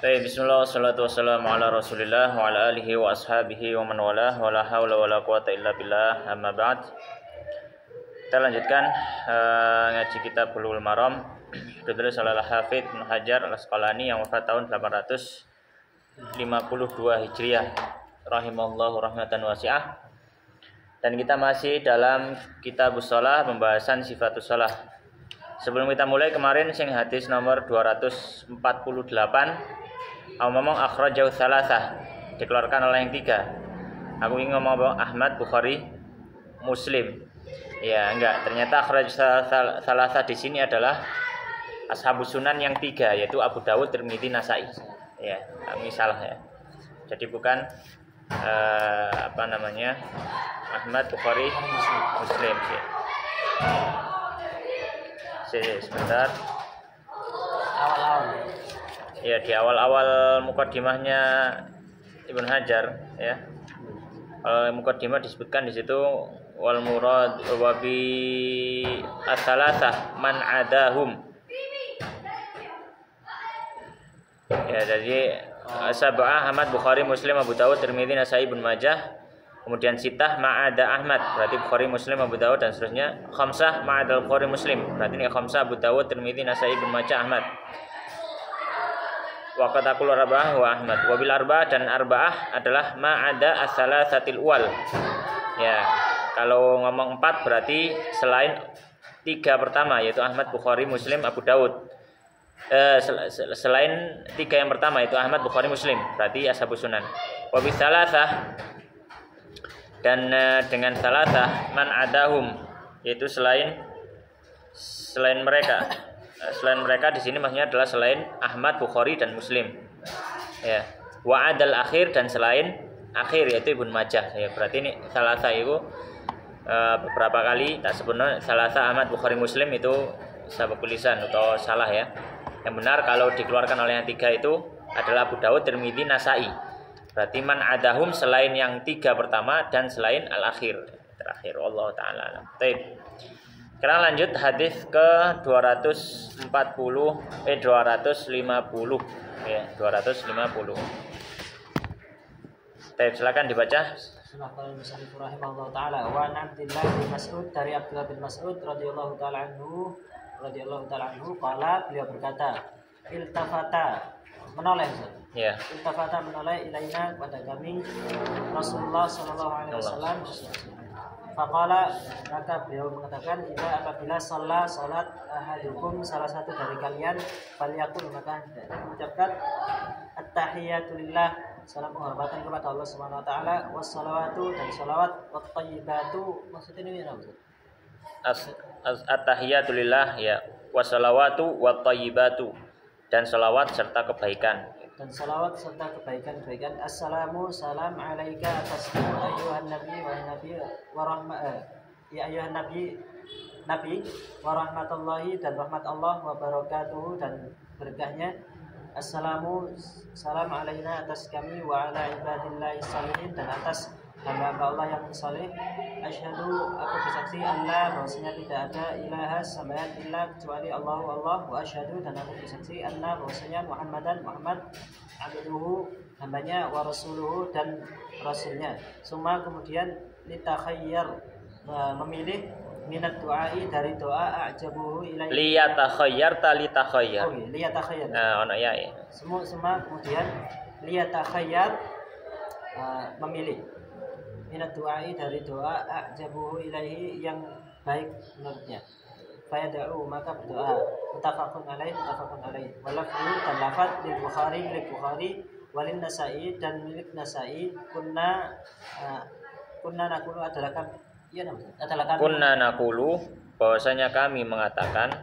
Baik, bismillah, wassalatu wassalamu ala rasulillah wa ala alihi wa ashabihi wa man walah wa la hawla wa la quwata illa billah, amma ba'd. Kita lanjutkan ngaji kitab Bulughul Maram ditulis oleh Al-Hafidz Ibnu Hajar Al-Asqalani yang wafat tahun 852 Hijriah rahimahullahu rahmatan wasi'ah. Dan kita masih dalam Kitabus Shalah, pembahasan sifatus shalah. Sebelum kita mulai, kemarin sing hadis nomor 248 ngomong akhrajahu tsalatsah, dikeluarkan oleh yang tiga. Aku ingin ngomong Ahmad, Bukhari, Muslim. Ya, enggak. Ternyata akhrajahu tsalatsah di sini adalah ashabus sunan yang tiga, yaitu Abu Dawud, Tirmidzi, Nasa'i. Ya, kami salah ya. Jadi bukan Ahmad, Bukhari, Muslim. Sebentar. Awal-awal. Ya, di awal-awal mukaddimahnya Ibnu Hajar ya. Mukaddimah disebutkan di situ wal murad wa bi ats-tsalatsah man adahum. Ya, jadi sab'ah Ahmad, Bukhari, Muslim, Abu Dawud, Tirmidzi, Nasa'i, Ibnu Majah. Kemudian sitah ma'ada Ahmad, berarti Bukhari, Muslim, Abu Dawud dan seterusnya. Khamsah ma'ada Bukhari, Muslim, berarti ini khamsah Abu Dawud, Tirmidzi, Nasa'i, Ibnu Majah, Ahmad. Wa qatakul arba'ah wa Ahmad. Wa bil arba'ah, dan arba'ah adalah ma'ada ats-tsalatsatil uwal. Ya, kalau ngomong 4 berarti selain 3 pertama, yaitu Ahmad, Bukhari, Muslim, Abu Dawud. Selain 3 yang pertama, yaitu Ahmad, Bukhari, Muslim, berarti ashabus sunan. Wa bi tsalatsah, dan dengan tsalatsah man adahum, yaitu selain mereka. Selain mereka di sini maksudnya adalah selain Ahmad, Bukhari dan Muslim. Ya. Wa adal akhir, dan selain akhir yaitu Ibnu Majah. Ya, berarti ini tsalatsah itu beberapa kali tak sebutnya tsalatsah Ahmad, Bukhari, Muslim itu sabab lisan atau salah ya. Yang benar kalau dikeluarkan oleh yang tiga itu adalah Abu Dawud, Tirmidzi, Nasa'i. Berarti man adahum selain yang 3 pertama dan selain al-akhir terakhir. Allah taala alam. Baik. Sekarang lanjut hadis ke 250 ya, 250. Baik, silakan dibaca. Bismillahirrahmanirrahim. Rahimahullah taala wa Abdullah bin Mas'ud, dari Abdullah bin Mas'ud radhiyallahu taala anhu qala, beliau berkata, iltafata, menoleh. Ya. Iltafata, menoleh, ilaina, kepada kami, Rasulullah sallallahu alaihi wasallam. Faqala, maka beliau mengatakan, apabila salat ahadukum, salah satu dari kalian, falyaqul, maka mengucapkan at-tahiyatulillah, salam penghormatan kepada Allah Subhanahu wa taala, wassalawatu, dan salawat, wattayyibatu, maksudnya ini apa? At-tahiyatulillah ya, wassalawatu wattayyibatu, dan salawat serta kebaikan. Dan salawat serta kebaikan-kebaikan. Assalamu, salam alaika atasmu ayyuhan nabi wa nabi wa ya ayyuhan nabi wa rahmatullahi, dan rahmat Allah, wa barakatuhu, dan berkahnya. Assalamu, salam alaina, atas kami, wa ala ibadillahi salihin, dan atas hamba Allah yang saleh. Asyhadu, aku bersaksi, Allah, bahwasanya tidak ada ilaha sembahan illa kecuali Allah, wa asyhadu, dan aku bersaksi, anna, bahwasanya Muhammad abduhu, hambanya, wa rasuluhu, dan rasulnya. Summa, kemudian litakhayyar, memilih, minat du'ai, dari doa, a'jabuhu ilaihi, liyatakhayyar talitakhayyar. Oh, liyatakhayyar. Ono ya. Semua kemudian liyatakhayyar, memilih, minat du'ai, dari doa, a'jabuhu ilaihi, yang baik menurutnya. Fayada'u, maka berdoa. Muttafaqun alaih. Walafzu, dan lafaz lil Bukhari, milik Bukhari, walin Nasa'i, dan milik Nasa'i. Kunna nakulu, adalah kami, kunna nakulu, bahwasanya kami mengatakan,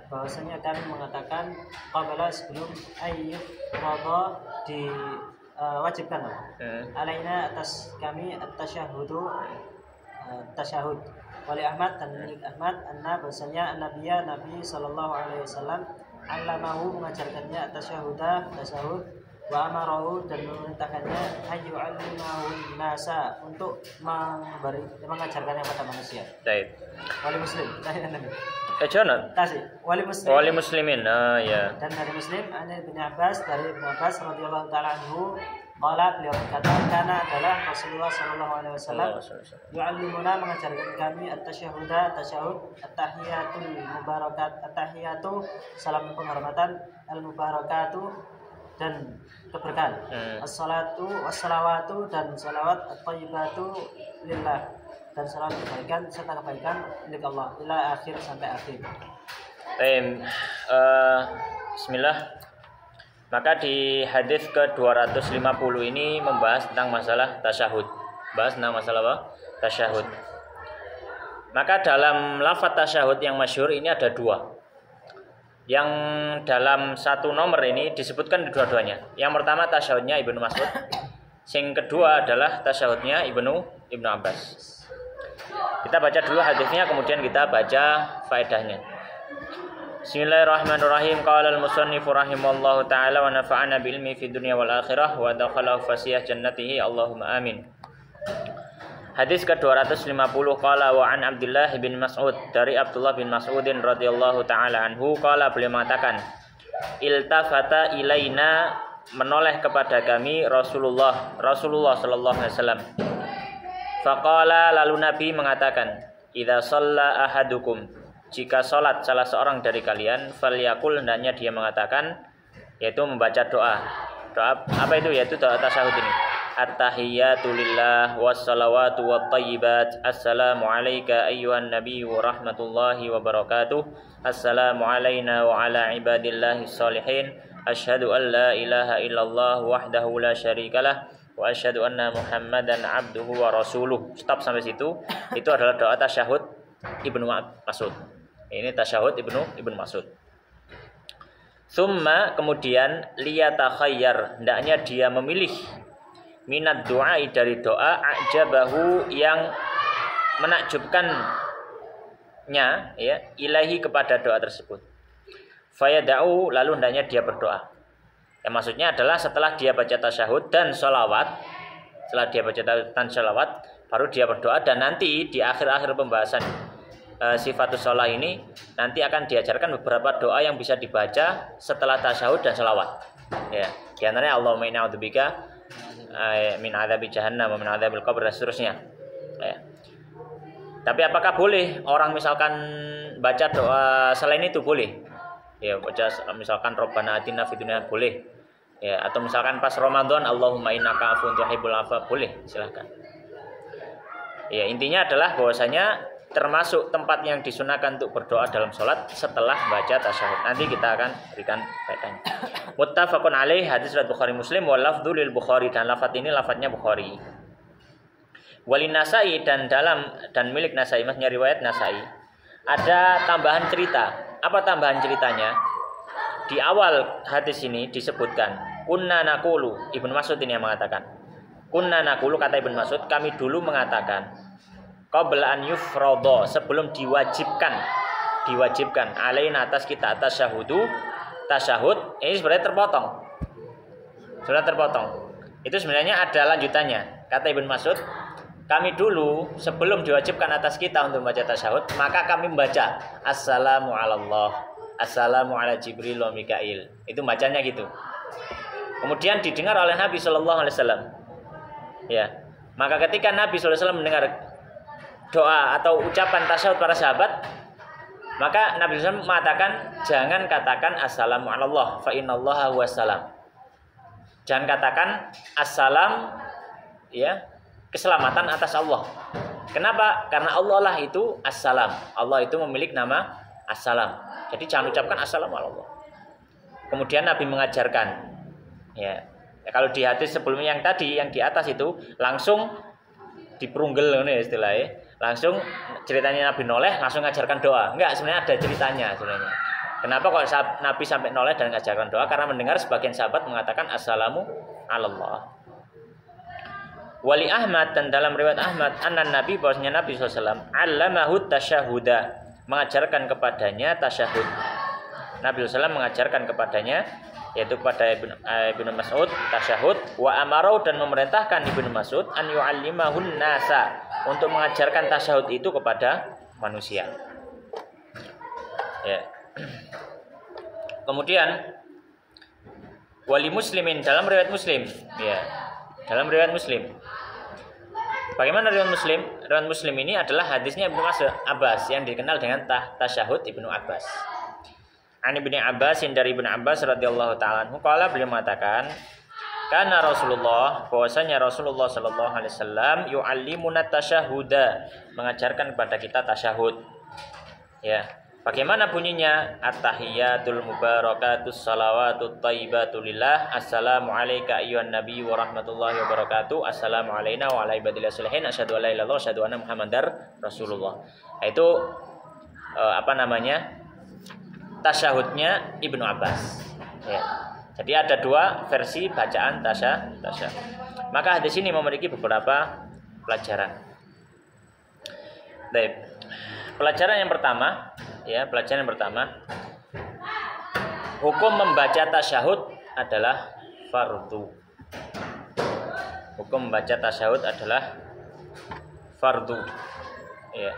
qabla, sebelum ayyub qadha, diwajibkan alaina, atas kami, at-tasyahhudu, tasyahud. Wali Ahmad, dan milik Ahmad, anna, bahwasanya nabi sallallahu alaihi wasallam, allamahu, mengajarkannya, at-tasyahuda, tasyahud, wa amarahu, dan memerintahkannya, ayyu'allimahu nasa, untuk mengajarkannya pada manusia. Baik. Wali Muslim, Jonat. Kasih. Wali muslimin. Ya. Dan dari Muslim ada Ibnu Abbas, dari Ibnu Abbas radhiyallahu taala anhu, qala beliau berkata, kana adalah Rasulullah sallallahu alaihi wasallam yu'allimuna mengajarkan kami at-tasyahhud, at-tahiyatul mubarakat, at-tahiyatu salam penghormatan, al-mubarakatu dan keberkahan. As-salatu was-salawatu dan salawat, at-thayyibatu lillah dan salam kebaikan serta kebaikan milik Allah ila akhir sampai akhir. Bismillah. Maka di hadis ke-250 ini membahas tentang masalah tasyahud. Bahas tentang masalah apa? Tasyahud. Maka dalam lafaz tasyahud yang masyhur ini ada dua. Yang dalam satu nomor ini disebutkan di dua-duanya. Yang pertama tasyahudnya Ibnu Mas'ud. Yang kedua adalah tasyahudnya Ibnu Abbas. Kita baca dulu hadisnya, kemudian kita baca faedahnya. Bismillahirrahmanirrahim. Qala al-musannifu rahimallahu ta'ala wa nafa'ana bil ilmi fid dunya wal akhirah wa dakhala fasiyah jannatihi Allahumma amin. Hadis ke-250 qala wa an Abdullah bin Mas'ud, dari Abdullah bin Mas'udin radhiyallahu ta'ala anhu, qala beliau mengatakan, iltafata ilaina, menoleh kepada kami Rasulullah sallallahu alaihi wasallam. Faqala, lalu Nabi mengatakan, idza shalla ahadukum, jika salat salah seorang dari kalian, falyakul, hendaknya dia mengatakan, yaitu membaca doa. Doa apa itu? Yaitu doa tasyahud ini. At-tahiyyatu lillah was-salawatu wat-thayyibat. Assalamu alayka ayyuhan nabiyyu wa rahmatullahi wa barakatuh. Assalamu alayna wa ala ibadillahi sholihin. Asyhadu an la ilaha illallah wahdahu la syarikalah wa asyhadu anna Muhammadan abduhu wa rasuluh. Stop sampai situ. Itu adalah doa tasyahud Ibnu Mas'ud. Ini tasyahud Ibnu Mas'ud. Summa, kemudian liyatakhayyar, hendaknya dia memilih minat doa, dari doa, ajabahu, yang menakjubkannya, ya, ilahi, kepada doa tersebut. Fayada'u, lalu hendaknya dia berdoa. Yang maksudnya adalah setelah dia baca tasyahud dan sholawat, baru dia berdoa. Dan nanti di akhir-akhir pembahasan sifatus sholah ini nanti akan diajarkan beberapa doa yang bisa dibaca setelah tasyahud dan sholawat. Ya, di antaranya Allahumma inna a'udzubika min adzabi jahannam wa min adzabil qabr dan seterusnya. Ya. Tapi apakah boleh orang misalkan baca doa selain itu? Boleh. Ya, baca misalkan Rabbana atina fid dunya, boleh. Ya, atau misalkan pas Ramadan Allahumma innaka afuwun tuhibbul afwa, boleh, silakan. Ya, intinya adalah bahwasanya termasuk tempat yang disunahkan untuk berdoa dalam sholat setelah baca tasyahud. Nanti kita akan berikan faedahnya. Muttafaqun alaih, hadis riwayat Bukhari Muslim, wa lafdzu lil Bukhari, dan lafaz ini lafaznya Bukhari. Walin Nasai, dan milik Nasai, maksudnya riwayat Nasai. Ada tambahan cerita. Apa tambahan ceritanya? Di awal hadis ini disebutkan kunna naqulu, Ibnu Mas'ud ini yang mengatakan. Kunna naqulu, kata Ibnu Mas'ud, kami dulu mengatakan, qabla an yufrada, sebelum diwajibkan alaina, atas kita, atas tasyahud. Ini sebenarnya terpotong. Itu sebenarnya ada lanjutannya. Kata Ibnu Mas'ud, kami dulu sebelum diwajibkan atas kita untuk membaca tasyahud, maka kami membaca assalamu ala Allah, assalamu ala Jibril wa Mikail. Itu bacanya gitu. Kemudian didengar oleh Nabi sallallahu alaihi wasallam. Ya. Maka ketika Nabi sallallahu alaihi wasallam mendengar doa atau ucapan tasyahud para sahabat, maka Nabi sallallahu alaihi wasallam mengatakan, jangan katakan assalamu ala Allah, fa innallaha huwassalam. Jangan katakan assalam, ya, keselamatan atas Allah. Kenapa? Karena Allah lah itu assalam. Allah itu memiliki nama assalam. Jadi jangan ucapkan assalamu ala Allah. Kemudian Nabi mengajarkan, ya, kalau di hadis sebelumnya yang tadi, yang di atas itu langsung diperunggel ini istilahnya. Langsung ceritanya Nabi noleh langsung ngajarkan doa. Enggak, sebenarnya ada ceritanya sebenarnya. Kenapa kok Nabi sampai noleh dan ngajarkan doa? Karena mendengar sebagian sahabat mengatakan assalamu ala Allah. Wali Ahmad, dan dalam riwayat Ahmad, annan Nabi, bahwasanya Nabi SAW allamahu tasyahuda, mengajarkan kepadanya tasyahud. Nabi SAW mengajarkan kepadanya, yaitu kepada Ibnu Mas'ud, tasyahud. Wa amarau, dan memerintahkan Ibnu Mas'ud an yu'allimahun nasa, untuk mengajarkan tasyahud itu kepada manusia. Ya. Kemudian wali muslimin dalam riwayat Muslim, ya. Dalam riwayat Muslim. Bagaimana riwayat Muslim? Riwayat Muslim ini adalah hadisnya Ibnu Abbas yang dikenal dengan tasyahud Ibnu Abbas. Ani bin Abbas dari Ibnu Abbas radhiyallahu taala anhu qala beliau mengatakan karena Rasulullah bahwasanya Rasulullah sallallahu alaihi wasallam yu'allimuna tasyahhuda mengajarkan kepada kita tasyahud. Ya. Bagaimana bunyinya? At-tahiyatul mubarakatus salawatut thayyibatu lillah. Assalamu alayka ayyuhan nabiy wa rahmatullahi wa barakatuh. Assalamu alayna wa ala ibadillah sholihin. Asyhadu an la ilaha illallah wa asyhadu anna Muhammadar Rasulullah. Itu tasyahudnya Ibnu Abbas. Ya. Jadi ada dua versi bacaan tasyahud. Maka hadis ini memiliki beberapa pelajaran. Baik. Pelajaran yang pertama, hukum membaca tasyahud adalah fardu. Hukum membaca tasyahud adalah fardu. Ya.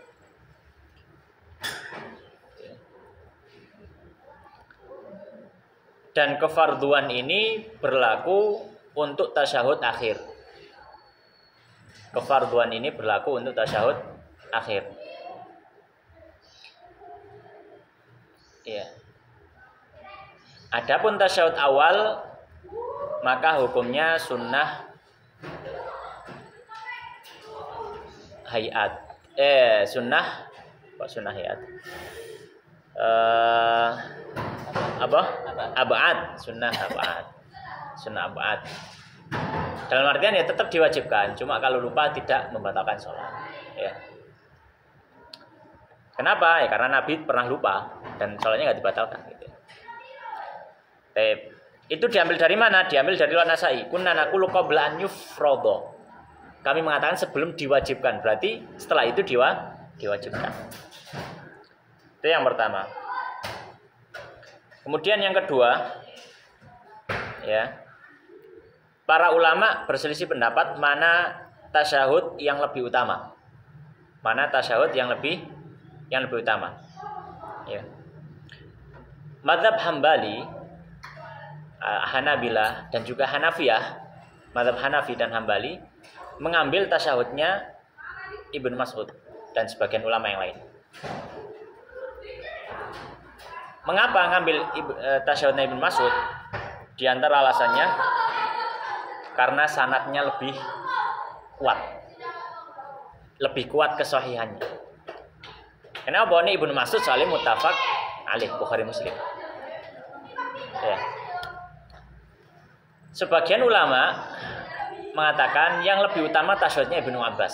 Dan kefarduan ini berlaku untuk tasyahud akhir. Kefarduan ini berlaku untuk tasyahud akhir. Ya. Adapun tasyahud awal maka hukumnya sunnah hayat. Sunnah hayat. Ab'ad, sunnah ab'ad. Sunnah ab'ad. Dalam artian ya tetap diwajibkan, cuma kalau lupa tidak membatalkan sholat. Ya. Kenapa? Ya karena Nabi pernah lupa dan sholatnya nggak dibatalkan. Gitu. Itu diambil dari mana? Diambil dari An-Nasai. Kunna naqulu qabla an yufradha. Kami mengatakan sebelum diwajibkan, berarti setelah itu diwajibkan. Itu yang pertama. Kemudian yang kedua, ya, para ulama berselisih pendapat mana tasyahud yang lebih utama. Mana tasyahud yang lebih utama. Ya. Mazhab Hambali, Hanabilah dan juga Hanafiyah, mazhab Hanafi dan Hambali mengambil tasyahudnya Ibnu Mas'ud dan sebagian ulama yang lain. Mengapa ngambil tasyahudnya Ibnu Mas'ud? Di antara alasannya karena sanadnya lebih kuat kesahihannya. Kenapa? Ini Ibnu Mas'ud soalnya muttafaq alaih Bukhari Muslim. Ya. Sebagian ulama mengatakan yang lebih utama tasyahudnya Ibnu Abbas.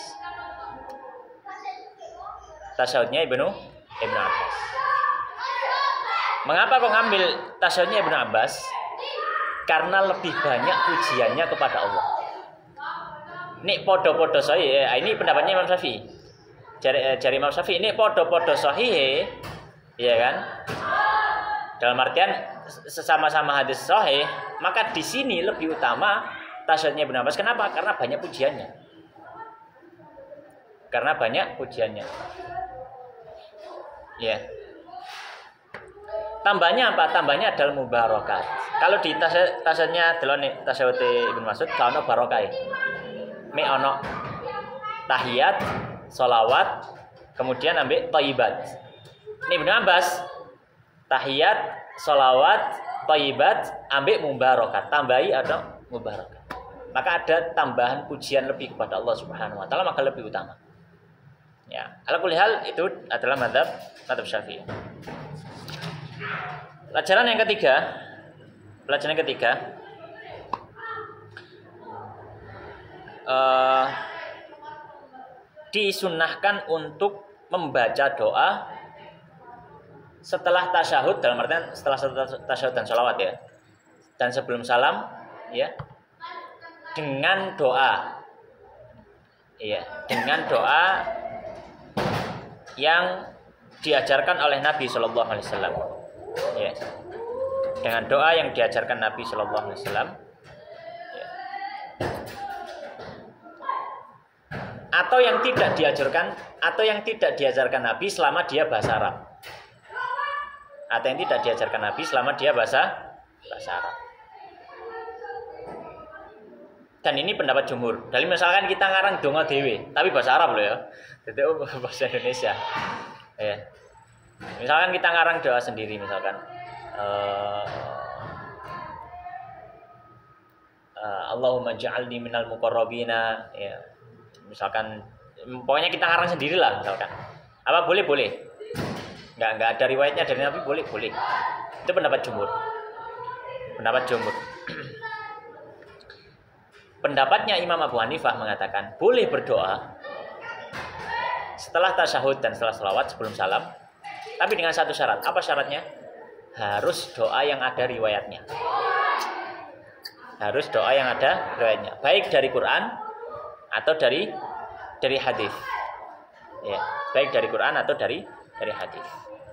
Tasyahudnya Ibnu Abbas. Mengapa kok ngambil tasyahudnya Ibnu Abbas? Karena lebih banyak pujiannya kepada Allah. Ini podo-podo sahih. Ini pendapatnya Imam Syafi'i. Jari Imam Syafi'i ini podo-podo sahih, ya kan? Dalam artian sesama-sama hadis sahih, maka di sini lebih utama tasyahudnya Ibnu Abbas. Kenapa? Karena banyak pujiannya. Ya. Tambahnya apa? Tambahnya adalah mubarakat. Kalau di tasyahudnya delon tasyahud Ibnu Mas'ud kalau barokah. Me ono tahiyat, sholawat, kemudian ambil thayyibat. Ini Ibnu Abbas tahiyat, sholawat, thayyibat, ambil mubarakat. Tambahi ada mubarakat. Maka ada tambahan pujian lebih kepada Allah Subhanahu wa taala, maka lebih utama. Ya, ala kulli hal itu adalah mazhab Syafi'i. Pelajaran yang ketiga, disunnahkan untuk membaca doa setelah tasyahud, dalam artian setelah tasyahud dan sholawat ya, dan sebelum salam ya, dengan doa yang diajarkan oleh Nabi Shallallahu Alaihi Wasallam. Ya. Dengan doa yang diajarkan Nabi Shallallahu Alaihi Wasallam. Ya. Atau yang tidak diajarkan Nabi selama dia bahasa Arab. atau yang tidak diajarkan Nabi selama dia bahasa Arab. Dan ini pendapat jumhur. Dari misalkan kita ngarang donga dewe, tapi bahasa Arab loh ya. Jadi bahasa Indonesia. Ya. Misalkan kita ngarang doa sendiri misalkan Allahumma ja'alni minal muqarrabina ya. Misalkan pokoknya kita ngarang sendirilah misalkan. Apa boleh? Enggak ada riwayatnya dari Nabi, boleh. Itu pendapat jumhur. Pendapatnya Imam Abu Hanifah mengatakan boleh berdoa setelah tasyahud dan setelah salawat sebelum salam, tapi dengan satu syarat. Apa syaratnya? Harus doa yang ada riwayatnya. Baik dari Quran atau dari hadis. Ya, baik dari Quran atau dari hadis.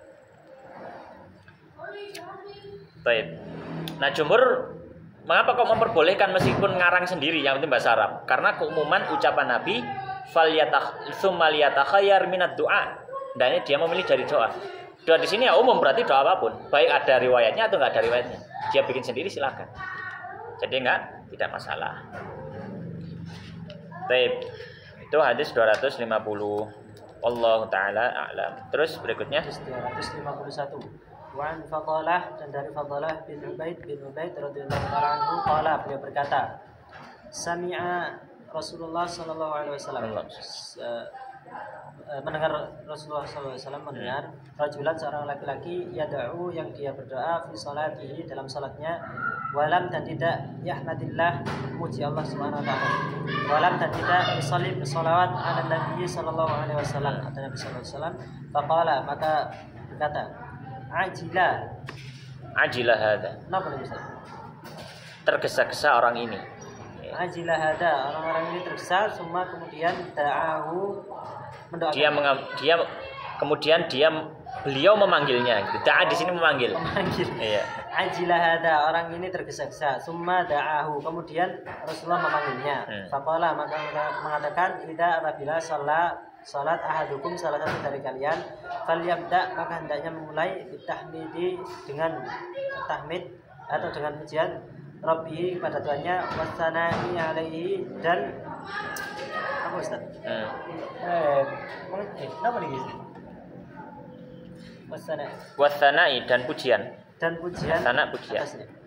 Baik. Nah, jumhur mengapa kok memperbolehkan meskipun ngarang sendiri yang penting bahasa Arab? Karena keumuman ucapan Nabi tsumma liyatakhayyar minad du'a. Hendaknya dia memilih dari doa. Doa di sini ya umum, berarti doa apapun, baik ada riwayatnya atau enggak ada riwayatnya. Dia bikin sendiri silakan. Jadi tidak masalah. Baik. Itu hadis 250. Wallahu taala a'lam. Terus berikutnya 251. Wan Fadalah, dan dari Fadalah bin Ubaid radhiyallahu ta'ala anhu qala, beliau berkata, sami'a Rasulullah sallallahu alaihi wasallam, mendengar Rasulullah sallallahu alaihi wasallam mendengar rajulan, seorang laki-laki, yad'u, yang dia berdoa, fi salatihi, dalam salatnya, walam, dan tidak yahmadillah, memuji Allah Subhanahu wa taala, walam, dan tidak yusalli bersalawat ala Nabi sallallahu alaihi wasallam, atau Nabi sallallahu alaihi wasallam, faqala, maka berkata, Ajilah hada. Kenapa bisa? Tergesa-gesa orang ini. Ajilah hada, orang-orang ini tergesa, semua kemudian da'ahu, mendoakan. Beliau memanggilnya. Da'a di sini memanggil. Iya. Ajilah hada, orang ini tergesa-gesa, summa da'ahu, kemudian Rasulullah memanggilnya. Faqala, maka mengatakan, idza apabila salat ahadukum, salah satu dari kalian, falyabda, maka hendaknya memulai bitahmidi, dengan tahmid atau dengan pujian Rabbihi, kepada Tuhannya, wasana'i alaihi, dan apa Ustaz? Kenapa nih guys? Wasana'i, dan pujian. Sana pujian.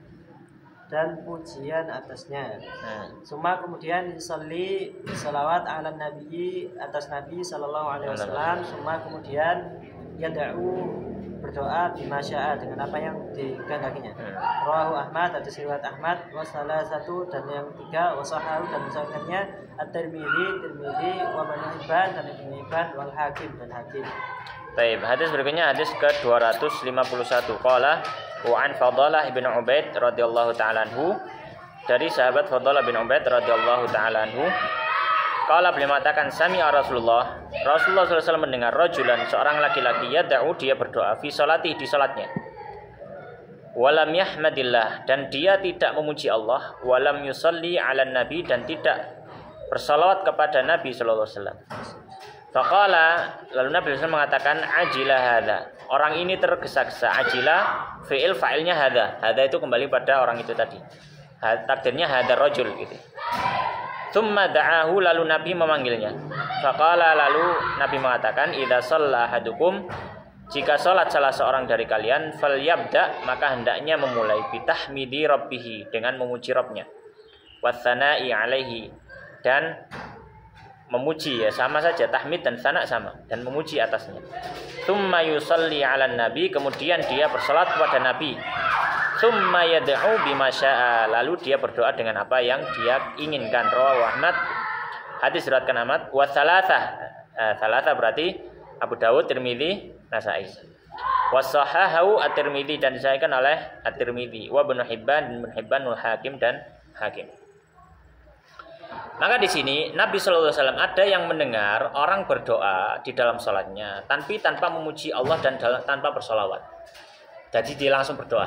Dan pujian atasnya. Suma kemudian yusalli, salawat ala nabi, atas Nabi sallallahu alaihi wasallam. Suma kemudian yad'u, berdoa bima syaa, dengan apa yang dikehendakinya. Rawahu Ahmad, hadis riwayat Ahmad, wa salah satu, dan yang ketiga, wa sahahu, dan misalkannya At-Tirmidzi, wa Ibnu Hibban, dan Ibnu Hibban, wal Hakim, dan Hakim. Baik, hadis berikutnya hadis ke-251. Qala wa an Fadalah bin Ubaid radhiyallahu ta'ala anhu, dari sahabat Fadalah bin Ubaid radhiyallahu ta'ala anhu, qala, beliau mengatakan, sami'a Rasulullah SAW mendengar rajulan, seorang laki-laki, yad'u, dia berdoa, fi salati, di salatnya, walam yahmadillah, dan dia tidak memuji Allah, walam yusalli 'alan nabi, dan tidak bersalawat kepada Nabi sallallahu alaihi wasallam. Faqala, lalu Nabi SAW mengatakan, ajilah hadha, orang ini tergesa-gesa. Ajilah, fa'ilnya hadha. Hadha itu kembali pada orang itu tadi. Takdirnya hadha rajul gitu. Tsumma da'ahu, lalu Nabi memanggilnya. Faqala, lalu Nabi mengatakan, idza shalla ahadukum, jika salat salah seorang dari kalian, falyabda, maka hendaknya memulai bitahmidi rabbihi, dengan memuji Rabbnya, watsana'i alaihi, dan memuji, ya sama saja, tahmid dan sana sama, dan memuji atasnya. Tsumma yusalli 'alan nabi, kemudian dia bersalat kepada Nabi. Tsumma yad'u bima syaa, lalu dia berdoa dengan apa yang dia inginkan. Rawahu Ahmad, hadis riwayatkan Ahmad, wa tsalatsa berarti Abu Dawud, Tirmidzi, Nasa'i. Wa sahahahu at-Tirmidzi, dan disahihkan oleh at-Tirmidzi, wa Ibnu Hibban, wal Hakim, dan Hakim. Maka di sini Nabi Shallallahu Alaihi Wasallam ada yang mendengar orang berdoa di dalam sholatnya, tanpa memuji Allah dan tanpa bersolawat. Jadi dia langsung berdoa.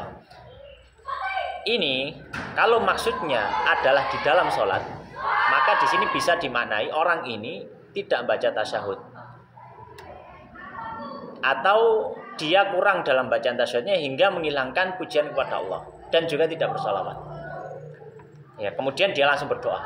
Ini kalau maksudnya adalah di dalam sholat, maka di sini bisa dimaknai orang ini tidak membaca tasyahud, atau dia kurang dalam bacaan tasyahudnya hingga menghilangkan pujian kepada Allah dan juga tidak bersolawat. Ya, kemudian dia langsung berdoa.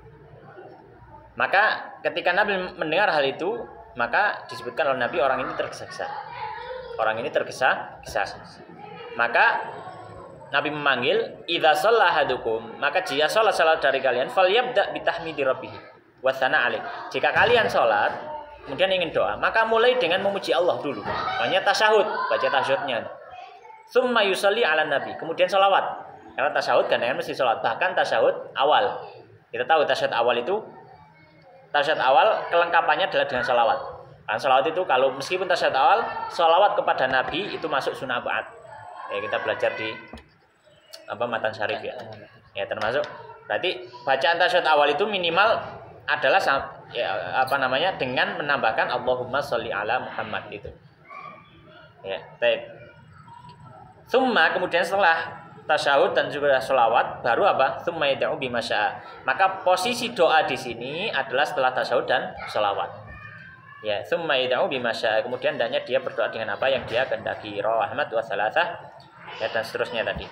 Maka ketika Nabi mendengar hal itu, maka disebutkan oleh Nabi orang ini tergesa-gesa. Orang ini tergesa-gesa. Maka Nabi memanggil, idza shalla ahadukum, maka jika salat dari kalian, falyabda bitahmidi rabbih wa tsana alaih. Jika kalian salat kemudian ingin doa, maka mulai dengan memuji Allah dulu. Makanya tasyahud, baca tasyahudnya. Tsumma yusalli ala nabi, kemudian salawat. Karena tasyahud kan mesti salat, bahkan tasyahud awal. Kita tahu tasyahud awal itu, tasyahud awal kelengkapannya adalah dengan salawat. Karena salawat itu kalau meskipun tasyahud awal, salawat kepada Nabi itu masuk sunnah ba'at. Ya, kita belajar di matan syarif ya. Ya, termasuk berarti bacaan tasyahud awal itu minimal adalah dengan menambahkan Allahumma sholli ala Muhammad itu. Ya, baik. Tsumma kemudian setelah tasyahud dan juga sholawat baru apa? Tsumma yad'u bima syaa. Maka posisi doa di sini adalah setelah tasyahud dan sholawat. Ya, tsumma yad'u bima syaa. Kemudian hendaknya dia berdoa dengan apa yang dia kehendaki. Rawahu Ahmad wa salasah. Ya, dan seterusnya tadi.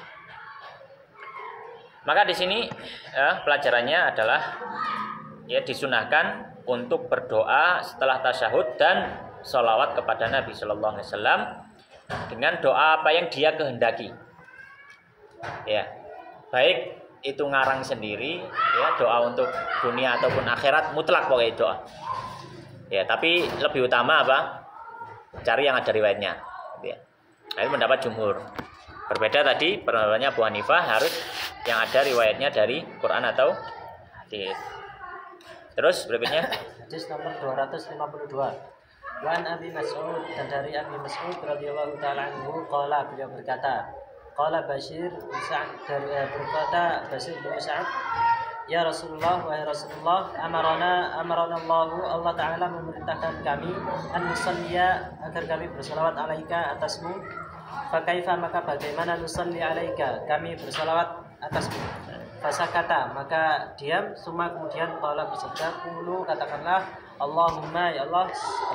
Maka di sini pelajarannya adalah ya disunahkan untuk berdoa setelah tasyahud dan sholawat kepada Nabi Shallallahu Alaihi Wasallam dengan doa apa yang dia kehendaki. Ya, baik itu ngarang sendiri, ya doa untuk dunia ataupun akhirat mutlak pokoknya doa. Ya, tapi lebih utama apa? Cari yang ada riwayatnya. Ya. Nah, itu pendapat jumhur. Berbeda tadi pendapatnya Abu Hanifah harus yang ada riwayatnya dari Quran atau hadis. Terus berikutnya hadis nomor 252. Wan Abi Mas'ud, dan dari Abi Mas'ud radhiyallahu taala anhu qala, beliau berkata, qala Bashir bin Sa'd, berkata Bashir bin Sa'd, ya Rasulullah, wahai Rasulullah, amarana Allah taala memerintahkan kami an nusalliya, agar kami bersalawat alaika atasmu. Fakaifa, maka bagaimana nusalli alaika, kami bersalawat atasmu. Fasakata, maka diam. Suma kemudian qala, bersabda, qulu, katakanlah, Allahumma ya Allah,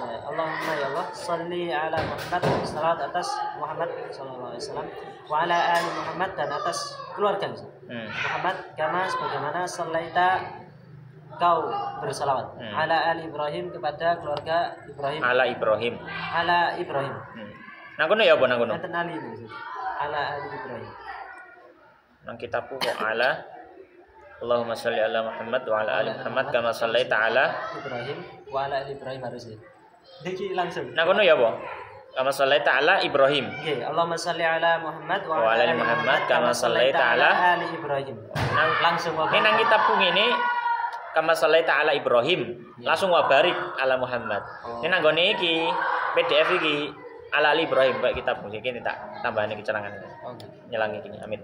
salli ala Muhammad, salawat atas Muhammad sallallahu alaihi wasallam, wa ala ali Muhammad, dan atas keluarga Muhammad, kama sebagaimana sallaita kau bersalawat ala ali Ibrahim, kepada keluarga Ibrahim, ala Ibrahim. Nang ya apa nang kono? Ala ali Ibrahim. Nang kitabku kok ala Allahumma sholli ala Muhammad wa ala ali Muhammad kama shallaita ala Ibrahim wa ala ali Ibrahim, harusnya. Iki langsung. Nang kono ya apa? Kama shallaita ala Ibrahim. Nggih, Allahumma sholli ala Muhammad wa ala ali Muhammad kama shallaita ala ali Ibrahim. Langsung wae. Nang kitabku ngene kama shallaita ala Ibrahim, langsung wa barik ala Muhammad. Ini nang gone iki PDF iki ala ali Ibrahim, baik kitab iki tak tambahane keterangan. Nyelangi iki, amin.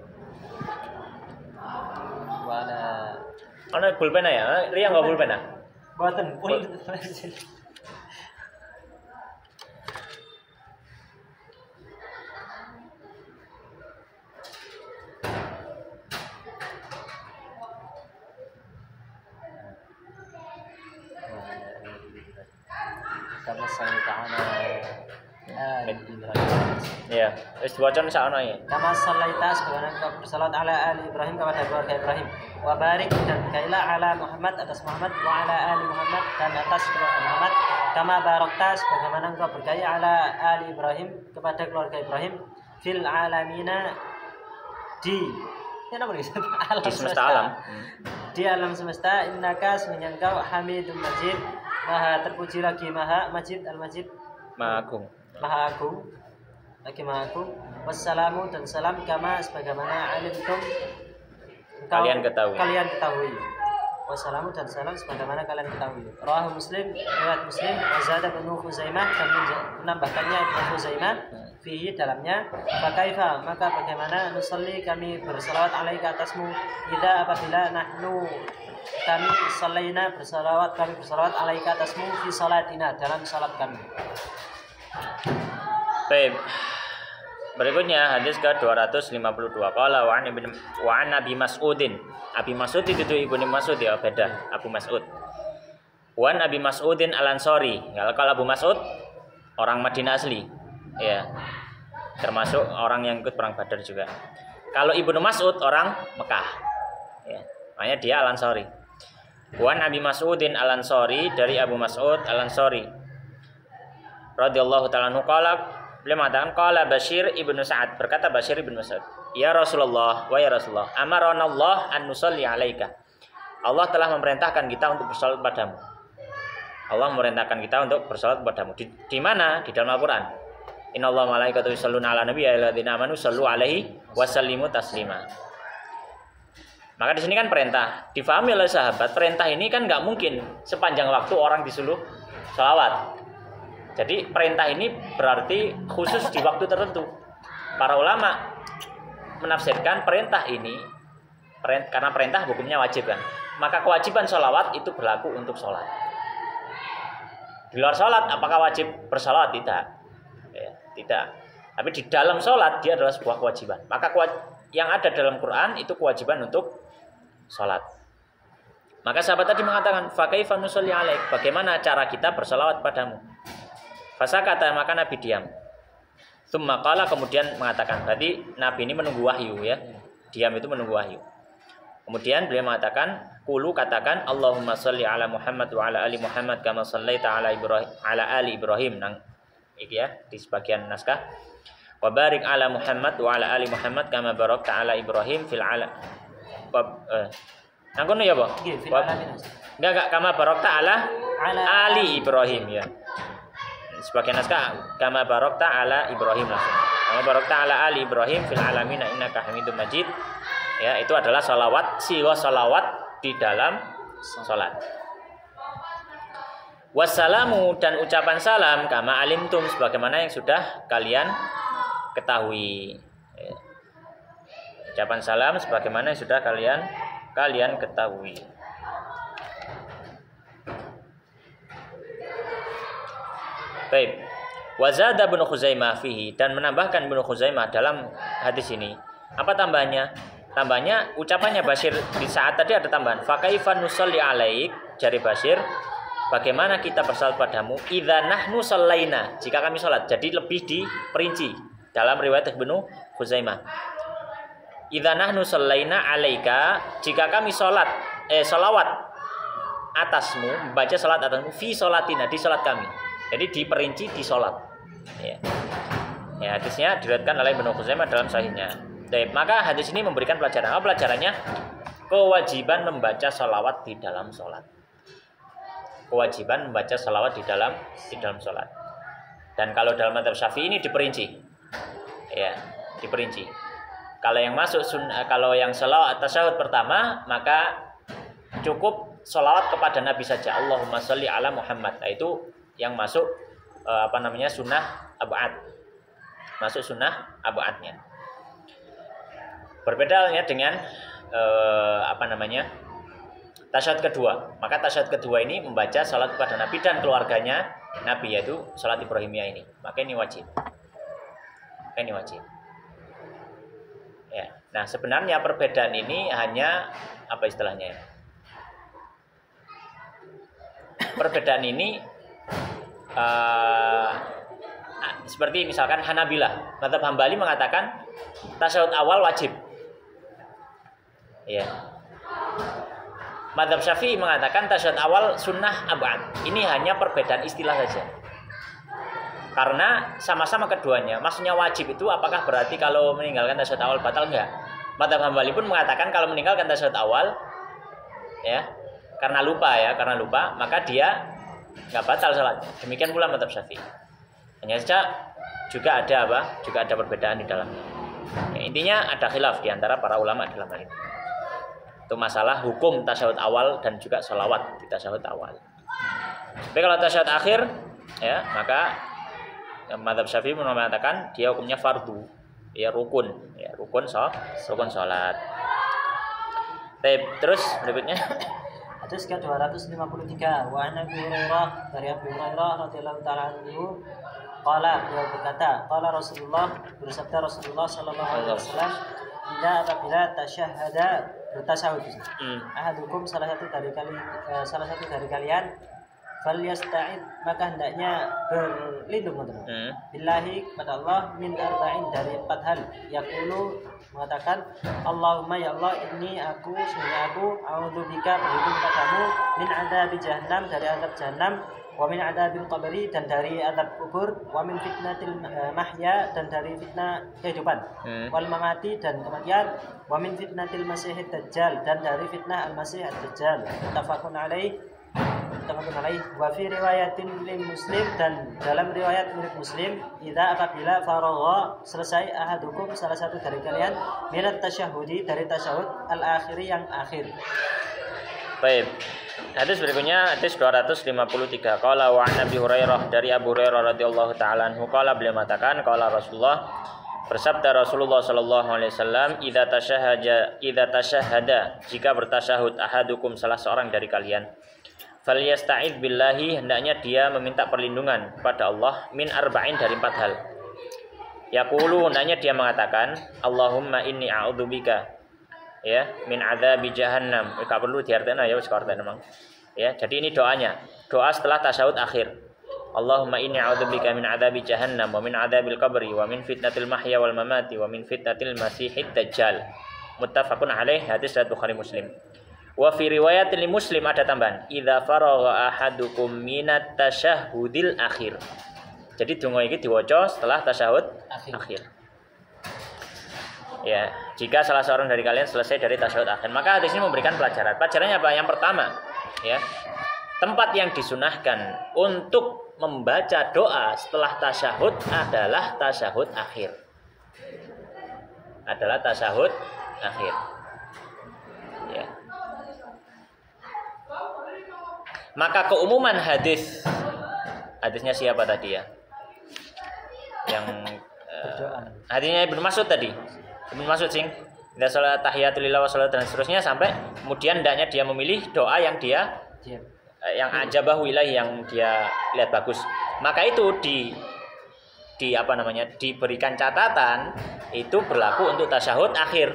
Wala ana pulpen ya? Ria enggak pulpen ah? Boten pun. Kama sallaita ala ya, wis diwaca sakno ya. Kama sallaita, sebagaimana engkau bersalawat ala ali Ibrahim, kepada keluarga Ibrahim. Wa barik, dan berkailah ala Muhammad, atas Muhammad, wa ala ali Muhammad, dan atas keluarga Muhammad. Kama barakta, sebagaimana engkau berkahi ala ali Ibrahim, kepada keluarga Ibrahim, fil alamina, di semesta alam. Di alam semesta. Innaka, sesungguhnya engkau hamidun majid, maha terpuji lagi, maha majid, al-majid, maha agung, lagi maha agung. Wassalamu, dan salam, kama sebagaimana alimtum, kalian ketahui. Wassalamu, dan salam sebagaimana kalian ketahui. Rawahu Muslim, riwayat Muslim. Azada bin Khuzaimah, dan menambahkannya Ibnu Khuzaimah fihi, dalamnya. Fakaifa, maka bagaimana nusalli, kami bersalawat alaika atasmu, idza, apabila nahnu, kami salaina bersalawat, kami bersalawat alaika atasmu fi salatina, dalam salat kami. Baik. Berikutnya hadis ke-252. Qala wa an Abi Mas'udin. Abi Mas'ud itu Ibnu Mas'ud ya, beda Abu Mas'ud. Wa Abi Mas'udin Al-Ansari. Kalau Abu Mas'ud orang Madinah asli. Ya. Termasuk orang yang ikut perang Badar juga. Kalau Ibnu Mas'ud orang Mekah. Ya. Makanya dia Al-Ansari. Wan Abi Mas'udin Al-Ansari, dari Abu Mas'ud Al-Ansari radhiyallahu ta'ala anhu qala, beliau mengatakan qala Bashir ibnu Sa'ad, berkata Bashir ibnu Sa'ad, ya Rasulullah, wa ya Rasulullah, amarana Allah an nusalli alaika. Allah telah memerintahkan kita untuk bersalat padamu. Allah memerintahkan kita untuk bersalat padamu. Di mana? Di dalam Al-Qur'an. Innallaha malaikatahu yusholluna 'alan nabi ya ayyuhalladzina amanu shallu 'alaihi wa sallimu taslima. Maka di sini kan perintah. Difahami oleh sahabat, perintah ini kan nggak mungkin sepanjang waktu orang disuruh sholawat. Jadi perintah ini berarti khusus di waktu tertentu. Para ulama menafsirkan perintah ini karena perintah hukumnya wajib kan. Maka kewajiban sholawat itu berlaku untuk sholat. Di luar sholat apakah wajib bersolawat? Tidak. Ya, tidak. Tapi di dalam sholat dia adalah sebuah kewajiban. Maka yang ada dalam Quran itu kewajiban untuk sholat. Maka sahabat tadi mengatakan, fa kaifa nusalli alaik, bagaimana cara kita bersolawat padamu? Fasakata, maka Nabi diam. Tsumma qala, kemudian mengatakan, berarti Nabi ini menunggu wahyu ya. Diam itu menunggu wahyu. Kemudian beliau mengatakan, qulu, katakan, Allahumma shalli ala Muhammad wa ala ali Muhammad kama shallaita ala Ibrahim ala ali Ibrahim. Nang iki ya di sebagian naskah. Wa barik ala Muhammad wa ala ali Muhammad kama barakta ala Ibrahim fil ala nangkono ya, Pak? Enggak, kama barakta ala ali Ibrahim ya. Sebagian naskah kama barakta ala Ibrahim langsung. Kama barakta ala ali Ibrahim fil alamin innaka Hamidum Majid. Ya, itu adalah salawat, siwa salawat di dalam salat. Wassalamu, dan ucapan salam kama alimtum, sebagaimana yang sudah kalian ketahui. Ya. Ucapan salam sebagaimana yang sudah kalian ketahui. Baik. Wazada Ibnu Khuzaimah fihi, dan menambahkan Ibnu Khuzaimah dalam hadis ini. Apa tambahnya? Tambahnya ucapannya Bashir di saat tadi ada tambahan. Fa kaifa nusalli alaik, jari Bashir, bagaimana kita bersalat padamu? Idza nahnu sallaina, jika kami salat. Jadi lebih diperinci dalam riwayat Ibnu Khuzaimah. Idza nahnu sallaina alaika, jika kami salawat atasmu, membaca salat atasmu fi salatina, di salat kami. Jadi diperinci di salat. Ya. Ya, hadisnya diriwayatkan oleh Ibnu Khuzaimah dalam sahihnya. Baik, maka hadis ini memberikan pelajaran. Apa pelajarannya? Kewajiban membaca salawat di dalam salat. Kewajiban membaca salawat di dalam salat. Dan kalau dalam mazhab Syafi'i ini diperinci. Ya, diperinci. Kalau yang masuk kalau yang salawat tasyahud pertama, maka cukup salawat kepada Nabi saja. Allahumma sholli ala Muhammad. Nah, itu yang masuk sunnah ab'ad. Masuk sunnah ab'adnya. Berbeda halnya dengan tasyahud kedua. Maka tasyahud kedua ini membaca salat kepada Nabi dan keluarganya Nabi, yaitu salat Ibrahimiyah ini. Maka ini wajib. Ya. Nah, sebenarnya perbedaan ini hanya apa istilahnya? Perbedaan ini seperti misalkan Hanabilah, mazhab Hambali mengatakan tasyahud awal wajib. Ya. Mazhab Syafi'i mengatakan tasyahud awal sunnah ab'ad. Ini hanya perbedaan istilah saja. Karena sama-sama keduanya, maksudnya wajib itu apakah berarti kalau meninggalkan tasyahud awal batal? Enggak. Mazhab Hambali pun mengatakan kalau meninggalkan tasyahud awal ya, karena lupa, maka dia enggak batal salat. Demikian pula mazhab Syafi'i. Hanya saja juga ada perbedaan di dalamnya. Ya, intinya ada khilaf di antara para ulama dalam hal ini. Itu masalah hukum tasyahud awal dan juga sholawat di tasyahud awal. Tapi kalau tasyahud akhir ya, maka mazhab Syafi'i mengatakan dia hukumnya fardu, ya rukun salat. Terus berikutnya hadis ke-253 wa an Abi Hurairah, dari Abu Hurairah radhiyallahu taala anhu qala, beliau berkata, qala Rasulullah, bersabda Rasulullah sallallahu alaihi wasallam, apabila bertasyahud ahadukum salah satu dari kalian falyasta'id, maka hendaknya berlindung billahi kepada Allah min arba'in, dari 4 hal. Yaqulu, mengatakan Allahumma ya Allah, ini aku, sesungguhnya aku, a'udzubika, berlindung kepadamu, min adabi jahannam, dari azab jahannam, wa min adabil qabri, dan dari azab kubur, wa min fitnatil mahya, dan dari fitnah kehidupan, wal mamati, dan kematian, wa min fitnatil masihid dajjal, dan dari fitnah al-masih ad-dajjal. Muttafaqun alaih, wa fi riwayatin lil Muslim, dan dalam riwayat milik Muslim, idza apabila faragha, selesai, ahadukum, salah satu dari kalian, minat tasyahudi, dari tasyahud al-akhiri, yang akhir. Baik. Hadis berikutnya hadis 253. Qala wa Nabi Hurairah, dari Abu Hurairah radhiyallahu taala anhu, qala, beliau mengatakan, qala Rasulullah, bersabda Rasulullah sallallahu alaihi wasallam, idza tasyahada, jika bertasyahud, ahadukum, salah seorang dari kalian, falyasta'id billahi, hendaknya dia meminta perlindungan kepada Allah, min arba'in, dari 4 hal. Yaqulu, hendaknya dia mengatakan, Allahumma inni a'udzubika, ya, min adzabi jahannam. Enggak perlu diartikan ya, wis artinya memang. Ya, jadi ini doanya. Doa setelah tasyahud akhir. Allahumma inni a'udzubika min adzabi jahannam wa min adzabil qabri wa min fitnatil mahya wal mamati wa min fitnatil masihid dajjal. Muttafaqun alaih, hadis riwayat Bukhari Muslim. Wa fi riwayatil Muslim ada tambahan, idza faragha ahadukum minat tasyahudil akhir. Jadi donga iki diwaca setelah tasyahud akhir. Ya, jika salah seorang dari kalian selesai dari tasyahud akhir, maka hadis ini memberikan pelajaran. Pelajarannya apa? Yang pertama, ya, tempat yang disunahkan untuk membaca doa setelah tasyahud adalah tasyahud akhir. Adalah tasyahud akhir. Ya. Maka keumuman hadisnya siapa tadi ya? Yang hadisnya Ibnu Mas'ud tadi. Ibnu Mas'ud sing tidak salat tahiyatul lillah wa salat dan seterusnya, sampai kemudian hendaknya dia memilih doa yang dia yang ajabahu ilahi, yang dia lihat bagus. Maka itu diberikan catatan itu berlaku untuk tasyahud akhir.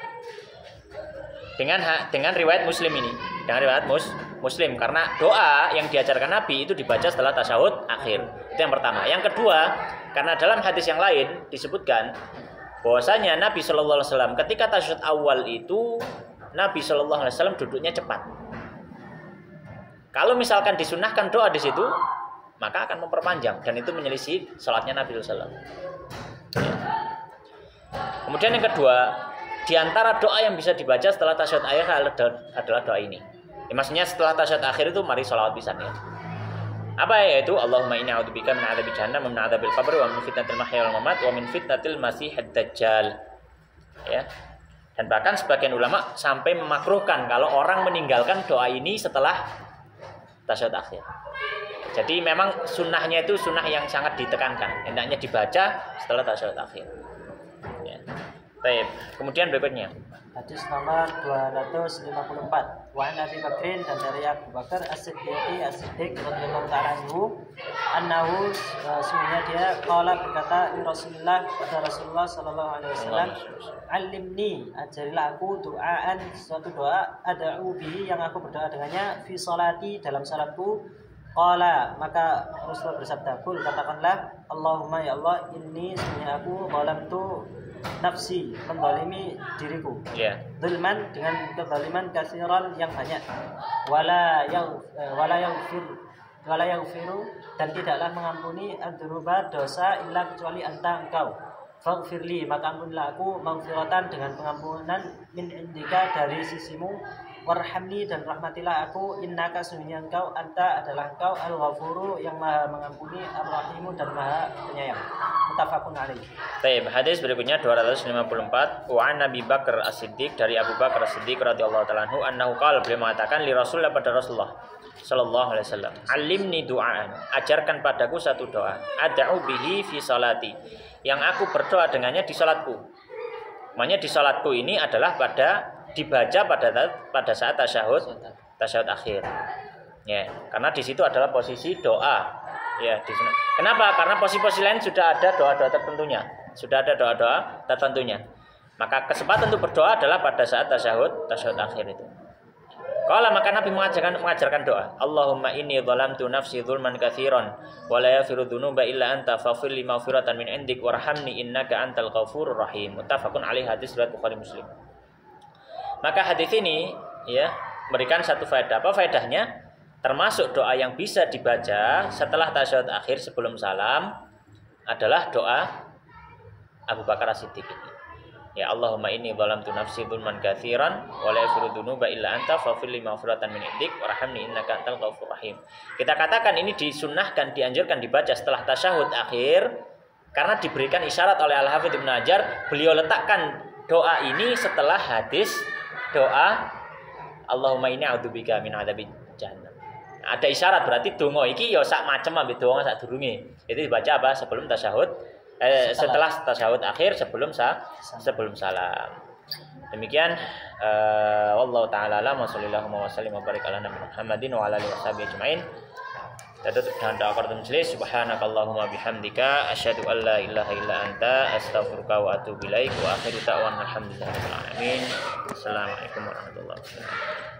Dengan riwayat Muslim ini, dengan riwayat Muslim, karena doa yang diajarkan Nabi itu dibaca setelah tasyahud akhir. Itu yang pertama. Yang kedua, karena dalam hadis yang lain disebutkan bahwasanya Nabi Shallallahu Alaihi Wasallam ketika tasyahud awal itu Nabi Shallallahu Alaihi Wasallam duduknya cepat. Kalau misalkan disunahkan doa di situ, maka akan memperpanjang, dan itu menyelisih salatnya Nabi Shallallahu Alaihi Wasallam. Kemudian yang kedua, di antara doa yang bisa dibaca setelah tasyahud akhir adalah doa ini. Ya, maksudnya setelah tasyahud akhir itu mari sholawat pisan ya. Apa yaitu Allahumma inni a'udzubika min adzabi jahannam wa min adzabil qabr wa min fitnatil mahya wal mamat wa min fitnatil masihid dajjal. Ya. Dan bahkan sebagian ulama sampai memakruhkan kalau orang meninggalkan doa ini setelah tasyahud akhir. Jadi memang sunnahnya itu sunnah yang sangat ditekankan, hendaknya dibaca setelah tasyahud akhir. Ya. Baik, kemudian berikutnya. Hadis nomor 254. Wa an Abi Bakrin, dan dari Abu Bakar As-Siddiq radhiyallahu ta'ala anhu sesungguhnya dia qala, berkata li Rasulullah, kepada Rasulullah sallallahu alaihi wasallam, "Alimni, ajarilah aku doaan, suatu doa, ad'u bihi, yang aku berdoa dengannya, fi sholati, dalam salatku." Qala, maka Rasulullah bersabda, "Qul, katakanlah, Allahumma ya Allah, inni, sesungguhnya aku zalamtu nafsi, menzalimi diriku, zulman, dengan kezaliman, kasiran, yang banyak, wala yaghfiru, dan tidaklah mengampuni adzunuba, dosa, illa kecuali anta, engkau. Faghfirli, maka ampunilah aku, maghfiratan, dengan pengampunan, min indika, dari sisimu, warhamni, dan rahmatilah aku, innaka, sesungguhnya engkau, anta, adalah engkau, al-ghafuru, yang maha mengampuni, ar-rahimu, dan maha penyayang." Muttafaqun alaih. Baik, hadis berikutnya 254. Wa an Abi Bakar As-Siddiq, dari Abu Bakar As-Siddiq radhiyallahu ta'ala anhu, annahu qala, beliau mengatakan li Rasulullah, pada Rasulullah sallallahu alaihi wasallam, "Alimni du'aan, ajarkan padaku satu doa, ad'u bihi fi salati, yang aku berdoa dengannya di salatku." Maknanya di salatku ini adalah dibaca pada saat tasyahud akhir. Ya, karena di situ adalah posisi doa. Ya, kenapa? Karena posisi-posisi lain sudah ada doa-doa tertentunya. Maka kesempatan untuk berdoa adalah pada saat tasyahud akhir itu. Qala maka Nabi mengajarkan doa. Allahumma inni zalamtu nafsi dzulman katsiran wa la yaghfiru dzunuba illa anta faghfir li maghfiratan min indik warhamni innaka antal ghafurur rahim. Muttafaqun alaihi, hadis riwayat Bukhari Muslim. Maka hadis ini ya memberikan satu faedah. Apa faedahnya? Termasuk doa yang bisa dibaca setelah tasyahud akhir sebelum salam adalah doa Abu Bakar As-Siddiq ini. Ya Allahumma inni zalamtu nafsi dzulman katsiran wa la yaghfiru dzunuba illa anta faghfir li maghfiratan min indik warhamni innaka antal ghafurur rahim. Kita katakan ini disunnahkan, dianjurkan dibaca setelah tasyahud akhir karena diberikan isyarat oleh Al-Hafidz Ibnu Hajar, beliau letakkan doa ini setelah hadis doa Allahumma inni a'udzubika min adzabi jahannam. Ada isyarat berarti donga iki ya sak macem ambek donga sak durunge. Itu dibaca apa? Sebelum tasyahud setelah tasyahud akhir sebelum salam. Demikian wallahu taala alam wa sallallahu wa sallim wa barik ala Muhammadin wa ala alihi washabihi ajmain. Kita tutup dengan doa qaratul majlis. Subhanakallahumma bihamdika asyhadu an la ilaha illa anta astaghfiruka wa atubu ilaik wa akhiru da'wana alhamdulillahi rabbil alamin. Assalamualaikum warahmatullahi wabarakatuh.